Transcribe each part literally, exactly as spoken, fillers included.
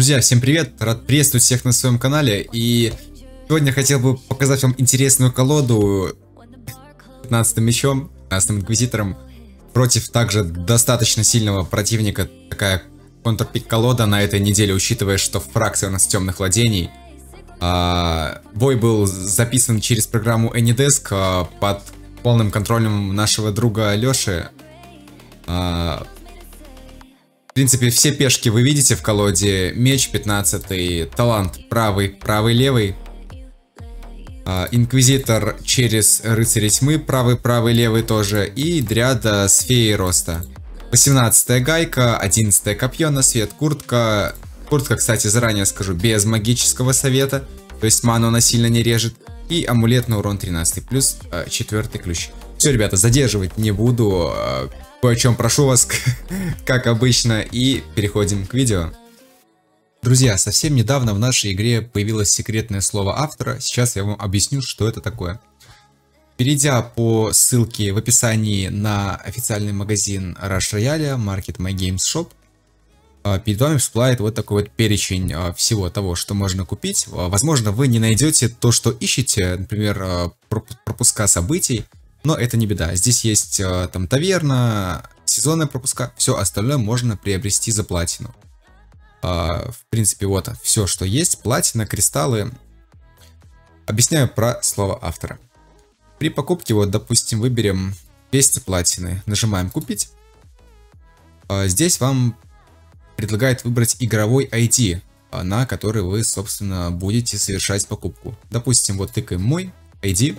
Друзья, всем привет! Рад приветствовать всех на своем канале. И сегодня хотел бы показать вам интересную колоду пятнадцатым мечом, пятнадцатым инквизитором против также достаточно сильного противника. Такая контрпик колода на этой неделе, учитывая, что в фракции у нас темных владений. А, бой был записан через программу Anydesk а, под полным контролем нашего друга Леши. А, В принципе, все пешки вы видите в колоде. Меч пятнадцатый, талант правый, правый, левый. Инквизитор через рыцаря тьмы, правый, правый, левый тоже. И дриада с феей роста. восемнадцатая гайка, одиннадцатое копье на свет, куртка. Куртка, кстати, заранее скажу, без магического совета. То есть ману она сильно не режет. И амулет на урон тринадцать, плюс четвертый ключ. Все, ребята, задерживать не буду. Кое о чем прошу вас, как обычно, и переходим к видео. Друзья, совсем недавно в нашей игре появилось секретное слово автора. Сейчас я вам объясню, что это такое. Перейдя по ссылке в описании на официальный магазин Rush Royale, Market My Games Shop, перед вами всплывает вот такой вот перечень всего того, что можно купить. Возможно, вы не найдете то, что ищете, например, пропуска событий. Но это не беда. Здесь есть э, там таверна, сезонные пропуска. Все остальное можно приобрести за платину. Э, в принципе, вот все, что есть. Платина, кристаллы. Объясняю про слово автора. При покупке, вот, допустим, выберем двести платины. Нажимаем «Купить». Э, здесь вам предлагает выбрать игровой ай ди, на который вы, собственно, будете совершать покупку. Допустим, вот тыкаем «Мой ай ди».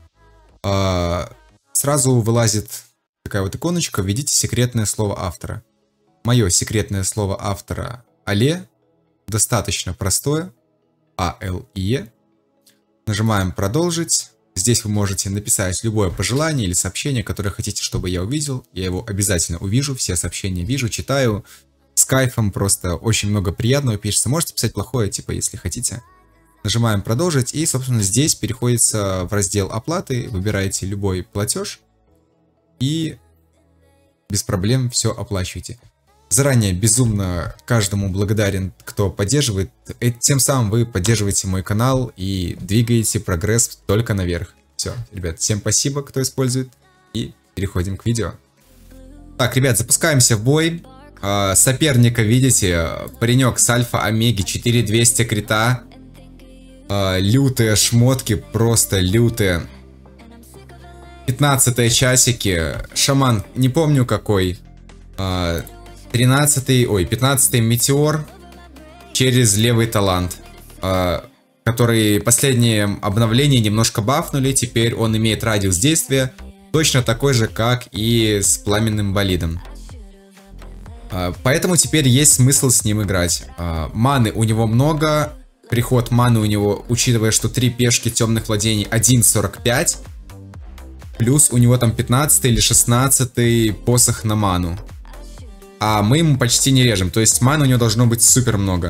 Сразу вылазит такая вот иконочка, введите секретное слово автора. Мое секретное слово автора Але, достаточно простое, А Л И Е. Нажимаем продолжить. Здесь вы можете написать любое пожелание или сообщение, которое хотите, чтобы я увидел. Я его обязательно увижу, все сообщения вижу, читаю. С кайфом, просто очень много приятного пишется. Можете писать плохое, типа, если хотите. Нажимаем продолжить, и, собственно, здесь переходится в раздел оплаты, выбираете любой платеж и без проблем все оплачиваете. Заранее безумно каждому благодарен, кто поддерживает. И тем самым вы поддерживаете мой канал и двигаете прогресс только наверх. Все, ребят, всем спасибо, кто использует, и переходим к видео. Так, ребят, запускаемся в бой. Соперника видите, паренек с альфа-омеги, четыре тысячи двести крита. Uh, лютые шмотки, просто лютые. пятнадцатые часики. Шаман, не помню какой. Uh, тринадцатый, ой, пятнадцатый метеор через левый талант. Uh, который последнее обновление немножко бафнули. Теперь он имеет радиус действия точно такой же, как и с пламенным болидом. Uh, поэтому теперь есть смысл с ним играть. Uh, маны у него много. Приход маны у него, учитывая, что три пешки темных владений, один сорок пять. Плюс у него там пятнадцатый или шестнадцатый посох на ману. А мы ему почти не режем. То есть маны у него должно быть супер много.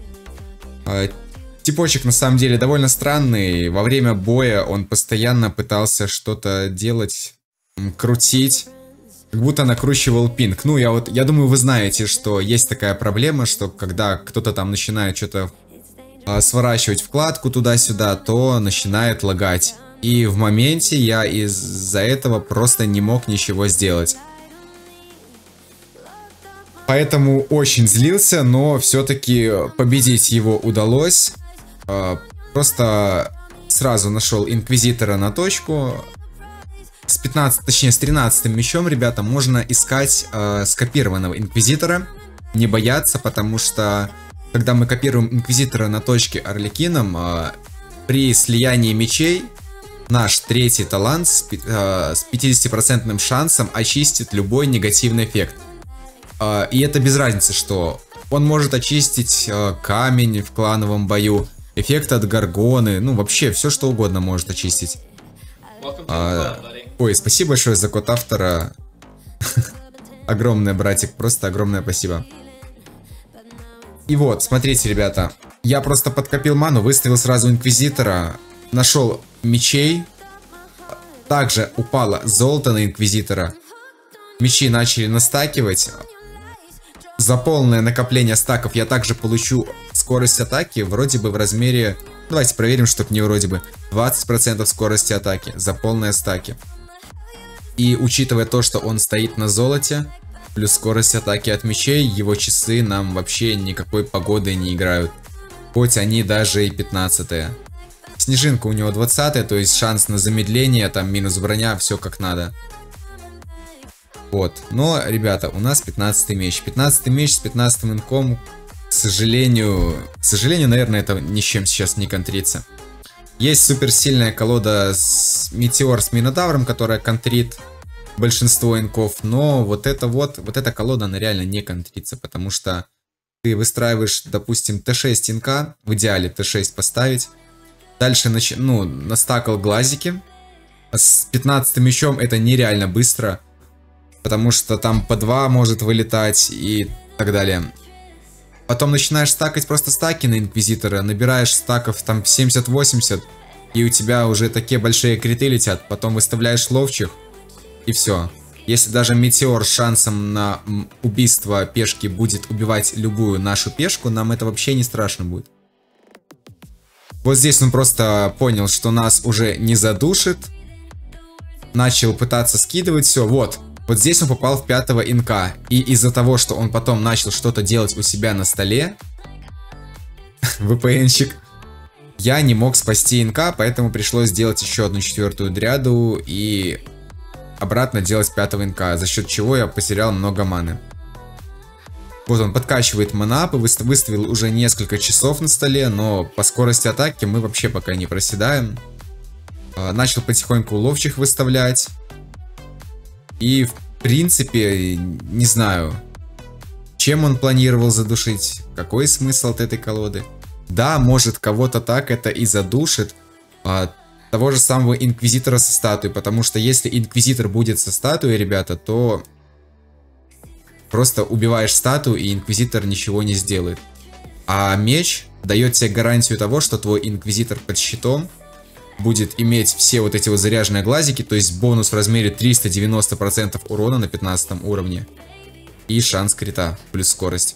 Типочек на самом деле довольно странный. Во время боя он постоянно пытался что-то делать, крутить. Как будто накручивал пинг. Ну, я вот, я думаю, вы знаете, что есть такая проблема, что когда кто-то там начинает что-то сворачивать вкладку туда-сюда, то начинает лагать. И в моменте я из-за этого просто не мог ничего сделать. Поэтому очень злился, но все-таки победить его удалось. Просто сразу нашел инквизитора на точку. С пятнадцатым, точнее с тринадцатым мечом, ребята, можно искать э, скопированного инквизитора. Не бояться, потому что когда мы копируем инквизитора на точке Арлекином, э, при слиянии мечей наш третий талант с, э, с пятидесятипроцентным шансом очистит любой негативный эффект. Э, и это без разницы, что он может очистить э, камень в клановом бою, эффект от горгоны, ну вообще все что угодно может очистить. Э, ой, спасибо большое за код автора. Огромное, братик, просто огромное спасибо. И вот, смотрите, ребята, я просто подкопил ману, выставил сразу инквизитора, нашел мечей, также упало золото на инквизитора, мечи начали настакивать, за полное накопление стаков я также получу скорость атаки вроде бы в размере... Давайте проверим, чтобы не вроде бы. двадцать процентов скорости атаки за полные стаки. И учитывая то, что он стоит на золоте, плюс скорость атаки от мечей, его часы нам вообще никакой погоды не играют. Хоть они даже и пятнадцатые. Снежинка у него двадцатая, то есть шанс на замедление, там минус броня, все как надо. Вот. Но, ребята, у нас пятнадцатый меч. пятнадцатый меч с пятнадцатым инком, к сожалению... К сожалению, наверное, это ни с чем сейчас не контрится. Есть суперсильная колода с Метеор с Минотавром, которая контрит большинство инков, но вот это вот, вот эта колода, она реально не контрится, потому что ты выстраиваешь, допустим, тэ шесть инка, в идеале тэ шесть поставить, дальше, нач... ну, настакал глазики, с пятнадцатым мечом это нереально быстро, потому что там по два может вылетать и так далее. Потом начинаешь стакать просто стаки на Инквизитора, набираешь стаков там семьдесят-восемьдесят, и у тебя уже такие большие криты летят, потом выставляешь ловчих, и все. Если даже Метеор с шансом на убийство пешки будет убивать любую нашу пешку, нам это вообще не страшно будет. Вот здесь он просто понял, что нас уже не задушит, начал пытаться скидывать все, вот. Вот здесь он попал в пятого инка, и из-за того, что он потом начал что-то делать у себя на столе, вэ пэ эн-щик, я не мог спасти инка, поэтому пришлось сделать еще одну четвертую дряду и обратно делать пятого инка, за счет чего я потерял много маны. Вот он подкачивает манапы, выставил уже несколько часов на столе, но по скорости атаки мы вообще пока не проседаем. Начал потихоньку ловчих выставлять. И, в принципе, не знаю, чем он планировал задушить, какой смысл от этой колоды. Да, может, кого-то так это и задушит, а, того же самого Инквизитора со статуей, потому что если Инквизитор будет со статуей, ребята, то просто убиваешь статую, и Инквизитор ничего не сделает. А меч дает тебе гарантию того, что твой Инквизитор под щитом будет иметь все вот эти вот заряженные глазики, то есть бонус в размере триста девяносто процентов урона на пятнадцатом уровне. И шанс крита, плюс скорость.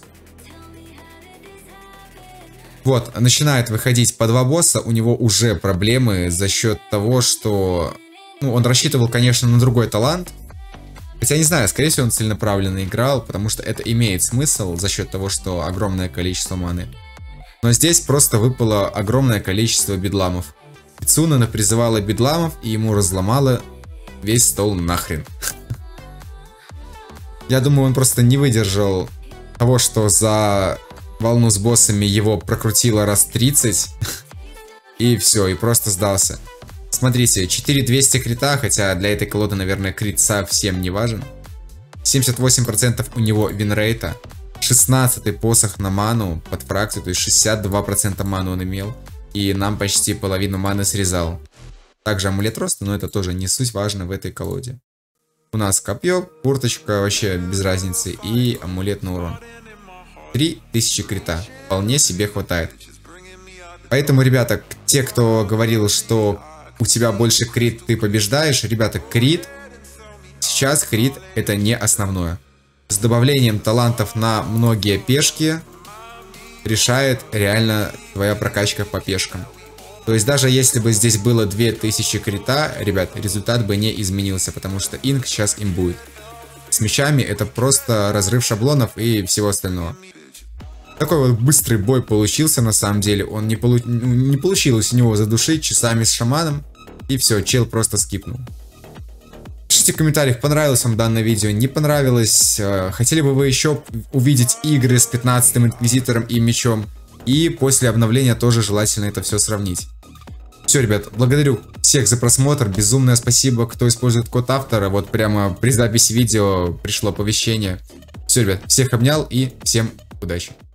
Вот, начинает выходить по два босса, у него уже проблемы за счет того, что... Ну, он рассчитывал, конечно, на другой талант. Хотя, не знаю, скорее всего, он целенаправленно играл, потому что это имеет смысл за счет того, что огромное количество маны. Но здесь просто выпало огромное количество бедламов. Пицуна напризывала бедламов и ему разломала весь стол нахрен. Я думаю, он просто не выдержал того, что за волну с боссами его прокрутило раз тридцать. И все, и просто сдался. Смотрите, четыре тысячи двести крита, хотя для этой колоды, наверное, крит совсем не важен. семьдесят восемь процентов у него винрейта. шестнадцатый посох на ману под фракцию, то есть шестьдесят два процента ману он имел. И нам почти половину маны срезал. Также амулет роста, но это тоже не суть важно в этой колоде. У нас копье, курточка, вообще без разницы, и амулет на урон. три тысячи крита. Вполне себе хватает. Поэтому, ребята, те, кто говорил, что у тебя больше крит, ты побеждаешь, ребята, крит, сейчас крит это не основное. С добавлением талантов на многие пешки решает реально твоя прокачка по пешкам. То есть даже если бы здесь было две тысячи крита, ребят, результат бы не изменился, потому что инк сейчас им будет. С мечами это просто разрыв шаблонов и всего остального. Такой вот быстрый бой получился на самом деле. Он не, полу... не получилось у него задушить часами с шаманом. И все, чел просто скипнул. Пишите в комментариях, понравилось вам данное видео, не понравилось. Хотели бы вы еще увидеть игры с пятнадцатым инквизитором и мечом. И после обновления тоже желательно это все сравнить. Все, ребят, благодарю всех за просмотр. Безумное спасибо, кто использует код автора. Вот прямо при записи видео пришло оповещение. Все, ребят, всех обнял и всем удачи.